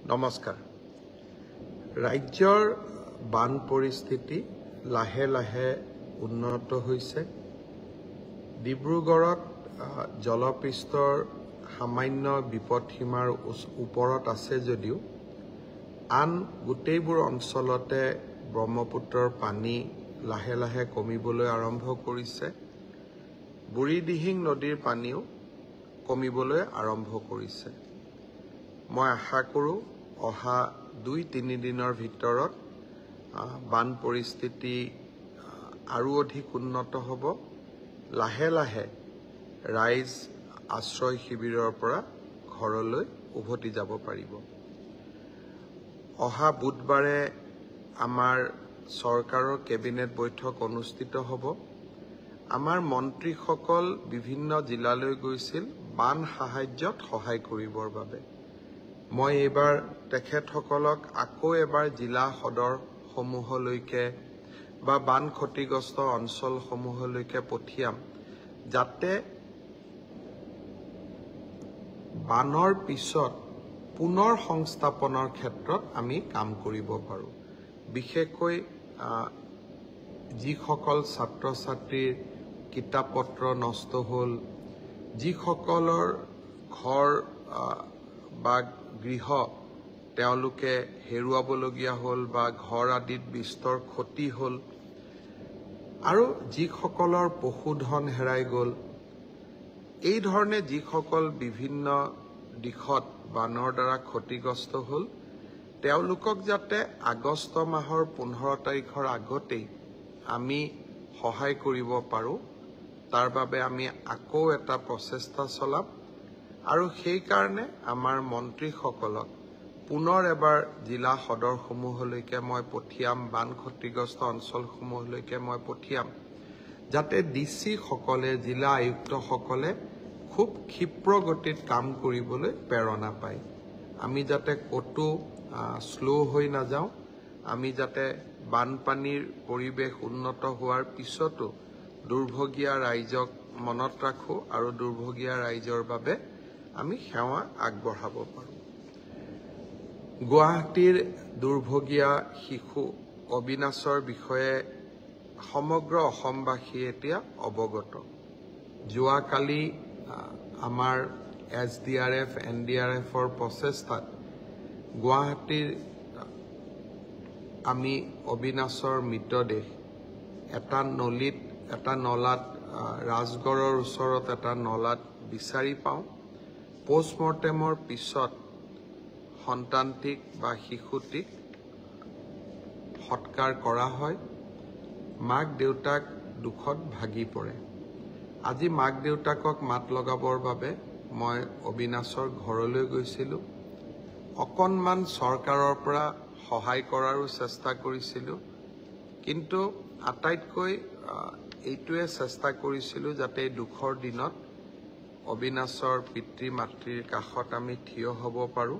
নমস্কাৰ। ৰাজ্যৰ বান পৰিস্থিতি লাহে লাহে উন্নত হৈছে। ডিব্ৰুগড়ত জলপৃষ্ঠৰ সামান্য বিপদসীমাৰ ওপৰত আছে যদিও আন গোটেইবোৰ অঞ্চলতে ব্ৰহ্মপুত্ৰৰ পানী লাহে লাহে কমিবলৈ আৰম্ভ কৰিছে। বুঢ়ীদিহিং নদীৰ পানীও কমিবলৈ আৰম্ভ কৰিছে। মই আশা কৰোঁ অহা 2-3 দিনৰ ভিতৰত বান পৰিস্থিতি আৰু অধিক উন্নত হ'ব। লাহে লাহে ৰাইজ আশ্ৰয় শিবিৰৰ পৰা ঘৰলৈ উভতি যাব পাৰিব। অহা বুধবাৰে আমাৰ চৰকাৰৰ কেবিনেট বৈঠক অনুষ্ঠিত হ'ব। আমাৰ মন্ত্ৰীসকল বিভিন্ন জিলালৈ গৈছিল বান সাহায্যত সহায় কৰিবৰ বাবে। মই এইবাৰ তেখেতসকলক আকৌ এবাৰ জিলা সদৰসমূহলৈকে বা বান ক্ষতিগ্ৰস্ত অঞ্চলসমূহলৈকে পঠিয়াম, যাতে বানৰ পিছত পুনৰ সংস্থাপনৰ ক্ষেত্ৰত আমি কাম কৰিব পাৰোঁ। বিশেষকৈ যিসকল ছাত্ৰ ছাত্ৰীৰ কিতাপ পত্ৰ নষ্ট হ'ল, যিসকলৰ ঘৰ বা গৃহ তেওঁলোকে হেৰুৱাবলগীয়া হ'ল বা ঘৰ আদিত বিস্তৰ ক্ষতি হ'ল, আৰু যিসকলৰ পশুধন হেৰাই গ'ল, এই ধৰণে যিসকল বিভিন্ন দিশত বানৰ দ্বাৰা ক্ষতিগ্ৰস্ত হ'ল, তেওঁলোকক যাতে আগষ্ট মাহৰ 15 তাৰিখৰ আগতেই আমি সহায় কৰিব পাৰোঁ, তাৰ বাবে আমি আকৌ এটা প্ৰচেষ্টা চলাম। আৰু সেইকাৰণে আমাৰ মন্ত্ৰীসকলক পুনৰ এবাৰ জিলা সদৰসমূহলৈকে মই পঠিয়াম, বান ক্ষতিগ্ৰস্ত অঞ্চলসমূহলৈকে মই পঠিয়াম, যাতে ডিচি সকলে, জিলা আয়ুক্তসকলে খুব ক্ষীপ্ৰ গতিত কাম কৰিবলৈ প্ৰেৰণা পায়। আমি যাতে ক'তো শ্ল' হৈ নাযাওঁ, আমি যাতে বানপানীৰ পৰিৱেশ উন্নত হোৱাৰ পিছতো দুৰ্ভগীয়া ৰাইজক মনত ৰাখোঁ আৰু দুৰ্ভগীয়া ৰাইজৰ বাবে আমি সেৱা আগবঢ়াব পাৰোঁ। গুৱাহাটীৰ দুৰ্ভগীয়া শিশু অবিনাশৰ বিষয়ে সমগ্ৰ অসমবাসী এতিয়া অৱগত। যোৱাকালি আমাৰ SDRF, NDRFৰ প্ৰচেষ্টাত গুৱাহাটীৰ আমি অবিনাশৰ মৃতদেহ এটা নলাত ৰাজগড়ৰ ওচৰত এটা নলাত বিচাৰি পাওঁ। পোষ্টমৰ্টেমৰ পিছত সন্তানটিক বা শিশুটিক সৎকাৰ কৰা হয়। মাক দেউতাক দুখত ভাগি পৰে। আজি মাক দেউতাকক মাত লগাবৰ বাবে মই অবিনাশৰ ঘৰলৈ গৈছিলোঁ। অকণমান চৰকাৰৰ পৰা সহায় কৰাৰো চেষ্টা কৰিছিলোঁ, কিন্তু আটাইতকৈ এইটোৱে চেষ্টা কৰিছিলোঁ যাতে এই দুখৰ দিনত অবিনাশৰ পিতৃ মাতৃৰ কাষত আমি থিয় হ'ব পাৰোঁ।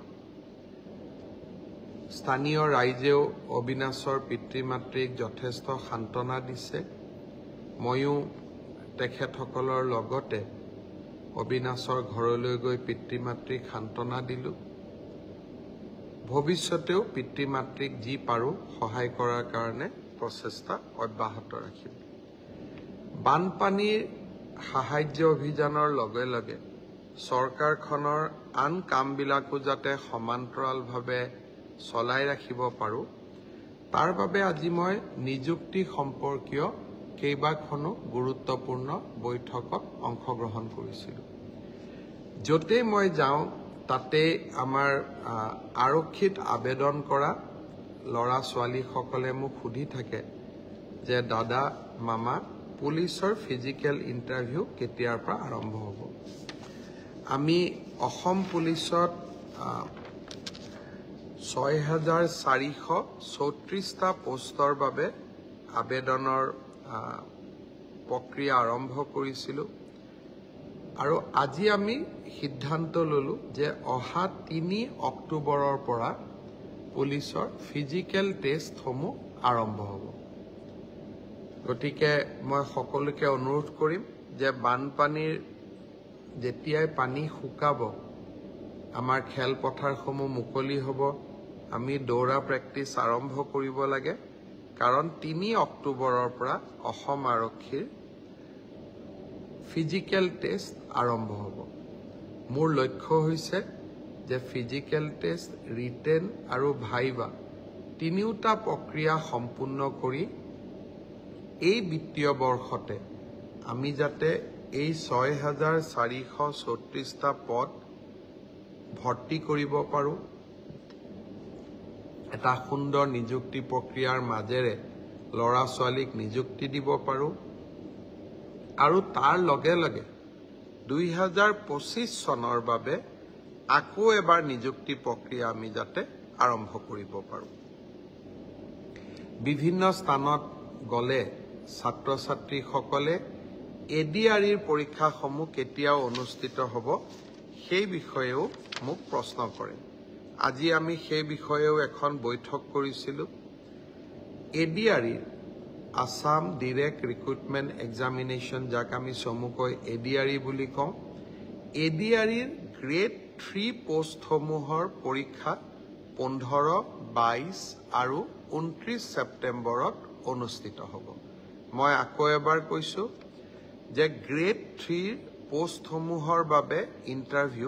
স্থানীয় ৰাইজেও অবিনাশৰ পিতৃ মাতৃক যথেষ্ট সান্তনা দিছে। ময়ো তেখেতসকলৰ লগতে অবিনাশৰ ঘৰলৈ গৈ পিতৃ মাতৃক সান্তনা দিলোঁ। ভৱিষ্যতেও পিতৃ মাতৃক যি পাৰোঁ সহায় কৰাৰ কাৰণে প্ৰচেষ্টা অব্যাহত ৰাখিম। বানপানীৰ সাহায্য অভিযানৰ লগে লগে চৰকাৰখনৰ আন কামবিলাকো যাতে সমান্তৰালভাৱে চলাই ৰাখিব পাৰোঁ, তাৰ বাবে আজি মই নিযুক্তি সম্পৰ্কীয় কেইবাখনো গুৰুত্বপূৰ্ণ বৈঠকত অংশগ্ৰহণ কৰিছিলোঁ। য'তেই মই যাওঁ তাতে আমাৰ আৰক্ষীত আবেদন কৰা ল'ৰা ছোৱালীসকলে মোক সুধি থাকে যে দাদা, মামা, পুলিচৰ ফিজিকেল ইণ্টাৰভিউ কেতিয়াৰ পৰা আৰম্ভ হ'ব। আমি অসম পুলিচত 6,434টা পোষ্টৰ বাবে আবেদনৰ প্ৰক্ৰিয়া আৰম্ভ কৰিছিলোঁ, আৰু আজি আমি সিদ্ধান্ত ল'লোঁ যে অহা 3 অক্টোবৰৰ পৰা পুলিচৰ ফিজিকেল টেষ্টসমূহ আৰম্ভ হ'ব। গতিকে মই সকলোকে অনুৰোধ কৰিম যে বানপানীৰ যেতিয়াই পানী শুকাব আমাৰ খেলপথাৰসমূহ মুকলি হ'ব আমি দৌৰা প্ৰেক্টিছ আৰম্ভ কৰিব লাগে কাৰণ 3 অক্টোবৰৰ পৰা অসম আৰক্ষীৰ ফিজিক্যাল টেষ্ট আৰম্ভ হ'ব মোৰ লক্ষ্য হৈছে যে ফিজিক্যাল টেষ্ট ৰিটেন আৰু ভাইভা তিনিওটা প্ৰক্ৰিয়া সম্পূৰ্ণ কৰি এই বিত্তীয় বৰ্ষতে আমি যাতে এই 6434টা পদ ভৰ্তি কৰিব পাৰো এটা সুন্দৰ নিযুক্তি প্ৰক্ৰিয়াৰ মাজেৰে লৰা ছোৱালীক নিযুক্তি দিব পাৰো আৰু তাৰ লগে লগে 2025 চনৰ বাবে আকৌ এবাৰ নিযুক্তি প্ৰক্ৰিয়া আমি যাতে আৰম্ভ কৰিব পাৰো বিভিন্ন স্থানত গলে ছাত্ৰ ছাত্ৰীসকলে এডিআৰইৰ পৰীক্ষাসমূহ কেতিয়াও অনুষ্ঠিত হ'ব সেই বিষয়েও মোক প্ৰশ্ন কৰে আজি আমি সেই বিষয়েও এখন বৈঠক কৰিছিলোঁ এডিআৰইৰ আসাম ডাইৰেক্ট ৰিক্ৰুটমেণ্ট এক্সামিনেশ্যন যাক আমি চমুকৈ এডিআৰই বুলি কওঁ এডিআৰইৰ গ্ৰেড 3 পোষ্টসমূহৰ পৰীক্ষা 15, 22 আৰু 29 ছেপ্টেম্বৰত অনুষ্ঠিত হ'ব মই আকৌ এবাৰ কৈছো যে গ্ৰেড 3 পোষ্টসমূহৰ বাবে ইণ্টাৰভিউ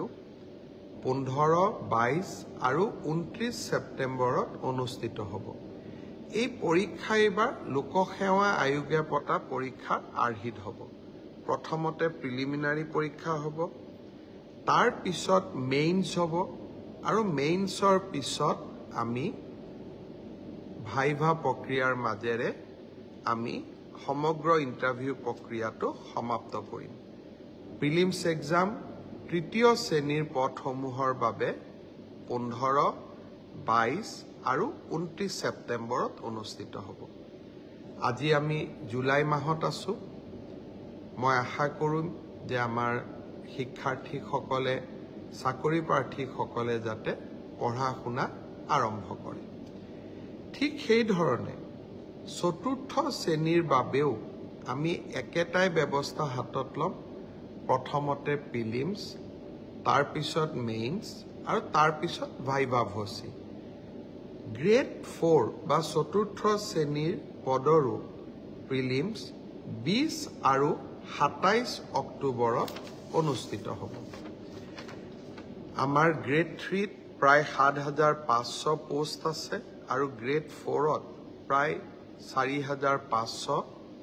15, 22 আৰু 29 ছেপ্টেম্বৰত অনুষ্ঠিত হ'ব এই পৰীক্ষা এবাৰ লোকসেৱা আয়োগে পতা পৰীক্ষাৰ আৰ্হিত হ'ব প্ৰথমতে প্ৰিলিমিনাৰী পৰীক্ষা হ'ব তাৰ পিছত মেইনছ হ'ব আৰু মেইনছৰ পিছত আমি ভাইভা প্ৰক্ৰিয়াৰ মাজেৰে আমি সমগ্ৰ ইণ্টাৰভিউ প্ৰক্ৰিয়াটো সমাপ্ত কৰিম প্ৰিলিমছ এক্সাম তৃতীয় শ্ৰেণীৰ পদসমূহৰ বাবে 15, 22 আৰু 29 ছেপ্টেম্বৰত অনুষ্ঠিত হ'ব আজি আমি জুলাই মাহত আছো মই আশা কৰিম যে আমাৰ শিক্ষাৰ্থীসকলে চাকৰি প্ৰাৰ্থীসকলে যাতে পঢ়া শুনা আৰম্ভ কৰে ঠিক সেই ধৰণে চতুৰ্থ শ্ৰেণীৰ বাবেও আমি একেটাই ব্যৱস্থা হাতত ল'ম প্ৰথমতে প্ৰিলিমছ তাৰ পিছত মেইনছ আৰু তাৰ পিছত ভাইভা ভচি গ্ৰেড 4 বা চতুৰ্থ শ্ৰেণীৰ পদৰো প্ৰিলিমছ 20 আৰু 27 অক্টোবৰত অনুষ্ঠিত হ'ব আমাৰ গ্ৰেড 3ত প্ৰায় 7500 পোষ্ট আছে আৰু গ্ৰেড 4ত প্ৰায় 4500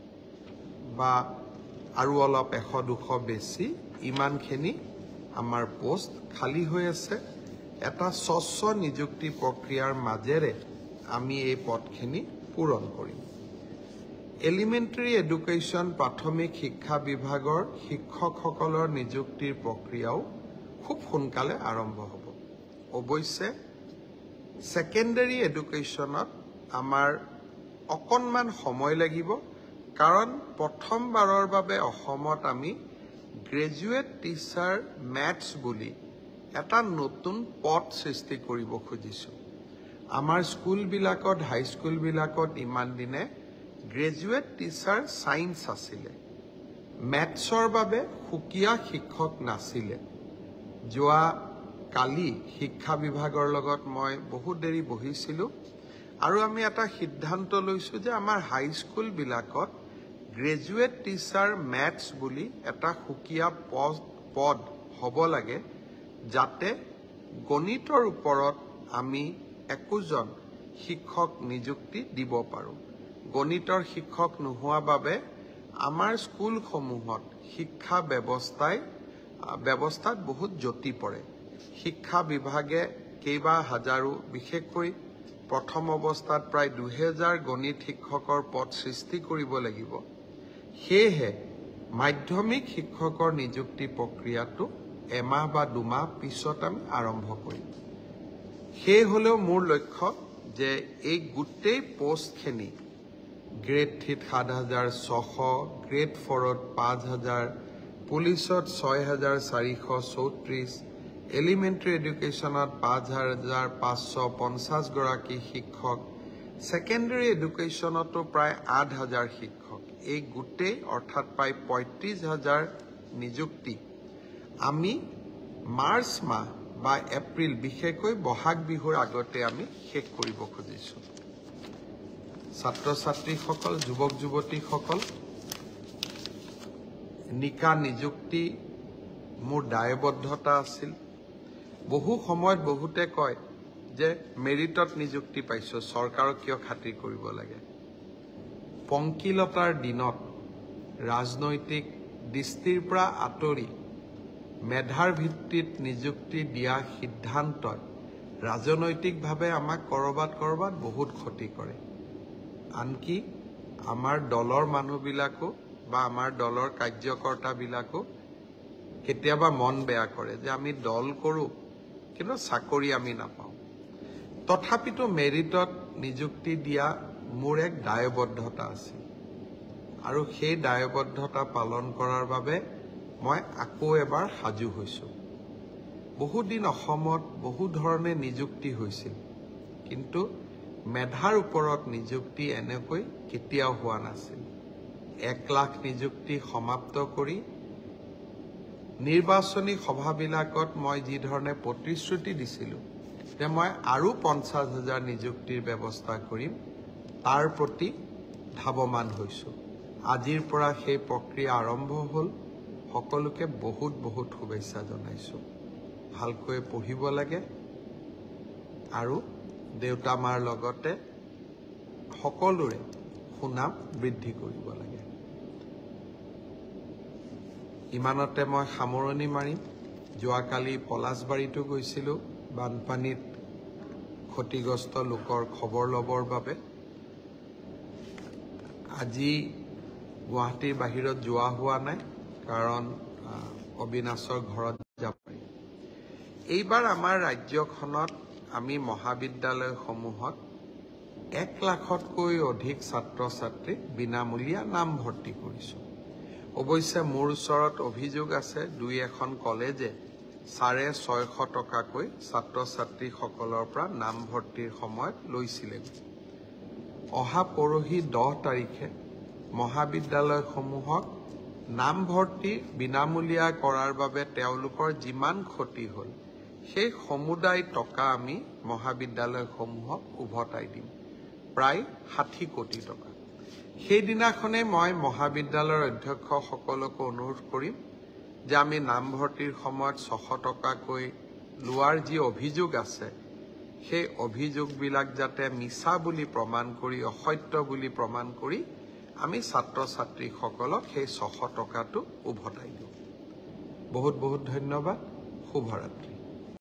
বা আৰু অলপ 100-200 বেছি ইমানখিনি আমাৰ পোষ্ট খালী হৈ আছে এটা স্বচ্ছ নিযুক্তি প্ৰক্ৰিয়াৰ মাজেৰে আমি এই পদখিনি পূৰণ কৰিম এলিমেণ্টাৰী এডুকেশ্যন প্ৰাথমিক শিক্ষা বিভাগৰ শিক্ষকসকলৰ নিযুক্তিৰ প্ৰক্ৰিয়াও খুব সোনকালে আৰম্ভ হ'ব অৱশ্যে সেকেন্ডাৰী এডুকেশ্যনত আমাৰ অকণমান সময় লাগিব কাৰণ প্ৰথমবাৰৰ বাবে অসমত আমি গ্ৰেজুৱেট টিচাৰ মেথছ বুলি এটা নতুন পদ সৃষ্টি কৰিব খুজিছো আমাৰ স্কুলবিলাকত হাইস্কুলবিলাকত ইমান দিনে গ্ৰেজুৱেট টিচাৰ সায়েন্স আছিলে মেথছৰ বাবে সুকীয়া শিক্ষক নাছিলে যোৱা কালি শিক্ষা বিভাগৰ লগত মই বহুত দেৰি বহিছিলো আৰু আমি এটা সিদ্ধান্ত লৈছো যে আমাৰ হাইস্কুলবিলাকত গ্ৰেজুৱেট টিচাৰ মেথছ বুলি এটা সুকীয়া পদ হ'ব লাগে যাতে গণিতৰ ওপৰত আমি একোজন শিক্ষক নিযুক্তি দিব পাৰো গণিতৰ শিক্ষক নোহোৱা বাবে আমাৰ স্কুলসমূহত শিক্ষা ব্যৱস্থাত বহুত জটি পৰে শিক্ষা বিভাগে কেইবা হাজাৰো বিশেষকৈ প্ৰথম অৱস্থাত প্ৰায় 2000 গণিত শিক্ষকৰ পদ সৃষ্টি কৰিব লাগিব সেয়েহে মাধ্যমিক শিক্ষকৰ নিযুক্তি প্ৰক্ৰিয়াটো এমাহ বা দুমাহ পিছত আমি আৰম্ভ কৰিম সেই হলেও মোৰ লক্ষ্য যে এই গোটেই পোষ্টখিনি গ্ৰেড 3 7600 গ্ৰেড 4ত 5000 পুলিচত 6434 এলিমেণ্টাৰী এডুকেশ্যনত 5550 গৰাকী শিক্ষক সেকেন্ডাৰী এডুকেশ্যনতো প্ৰায় 8000 শিক্ষক এই গোটেই অৰ্থাৎ প্ৰায় 35000 নিযুক্তি আমি মাৰ্চ মাহ বা এপ্ৰিল বিশেষকৈ বহাগ বিহুৰ আগতে আমি শেষ কৰিব খুজিছোঁ ছাত্ৰ ছাত্ৰীসকল যুৱক যুৱতীসকল নিকা নিযুক্তি মোৰ দায়বদ্ধতা আছিল বহু সময়ত বহুতে কয় যে মেৰিটত নিযুক্তি পাইছো চৰকাৰক কিয় খাতিৰ কৰিব লাগে পংকিলতাৰ দিনত ৰাজনৈতিক দৃষ্টিৰ পৰা আঁতৰি মেধাৰ ভিত্তিত নিযুক্তি দিয়া সিদ্ধান্তই ৰাজনৈতিকভাৱে আমাক কৰবাত বহুত ক্ষতি কৰে আনকি আমাৰ দলৰ মানুহবিলাকো বা আমাৰ দলৰ কাৰ্যকৰ্তাবিলাকো কেতিয়াবা মন বেয়া কৰে যে আমি দল কৰোঁ কিন্তু চাকৰি আমি নাপাওঁ তথাপিতো মেৰিটত নিযুক্তি দিয়া মোৰ এক দায়বদ্ধতা আছিল আৰু সেই দায়বদ্ধতা পালন কৰাৰ বাবে মই আকৌ এবাৰ সাজু হৈছোঁ বহুদিন অসমত বহু ধৰণে নিযুক্তি হৈছিল কিন্তু মেধাৰ ওপৰত নিযুক্তি এনেকৈ কেতিয়াও হোৱা নাছিল 1 লাখ নিযুক্তি সমাপ্ত কৰি নিৰ্বাচনী সভাবিলাকত মই যি ধৰণে প্ৰতিশ্ৰুতি দিছিলোঁ যে মই আৰু 50,000 নিযুক্তিৰ ব্যৱস্থা কৰিম তাৰ প্ৰতি ধাৱমান হৈছোঁ আজিৰ পৰা সেই প্ৰক্ৰিয়া আৰম্ভ হ'ল সকলোকে বহুত শুভেচ্ছা জনাইছোঁ ভালকৈ পঢ়িব লাগে আৰু দেউতা মাৰ লগতে সকলোৰে সুনাম বৃদ্ধি কৰিব লাগে ইমানতে মই সামৰণি মাৰিম যোৱাকালি পলাশবাৰীতো গৈছিলোঁ বানপানীত ক্ষতিগ্ৰস্ত লোকৰ খবৰ ল'বৰ বাবে আজি গুৱাহাটীৰ বাহিৰত যোৱা হোৱা নাই কাৰণ অবিনাশৰ ঘৰত যাব পাৰি এইবাৰ আমাৰ ৰাজ্যখনত আমি মহাবিদ্যালয়সমূহত 1 লাখতকৈ অধিক ছাত্ৰ ছাত্ৰীক বিনামূলীয়া নামভৰ্তি কৰিছোঁ অৱশ্যে মোৰ ওচৰত অভিযোগ আছে 2-এখন কলেজে 650 টকাকৈ ছাত্ৰ ছাত্ৰীসকলৰ পৰা নামভৰ্তিৰ সময়ত লৈছিলে অহা পৰহি 10 তাৰিখে মহাবিদ্যালয়সমূহক নামভৰ্তি বিনামূলীয়া কৰাৰ বাবে তেওঁলোকৰ যিমান ক্ষতি হ'ল সেই সমুদায় টকা আমি মহাবিদ্যালয়সমূহক উভতাই দিম প্ৰায় 60 কোটি টকা সেইদিনাখনে মই মহাবিদ্যালয়ৰ অধ্যক্ষসকলক অনুৰোধ কৰিম যে আমি নামভৰ্তিৰ সময়ত 600 টকাকৈ লোৱাৰ যি অভিযোগ আছে সেই অভিযোগবিলাক যাতে মিছা বুলি প্ৰমাণ কৰি অসত্য বুলি প্ৰমাণ কৰি আমি ছাত্ৰ ছাত্ৰীসকলক সেই 600 টকাটো উভতাই দিওঁ বহুত ধন্যবাদ শুভৰাত্ৰি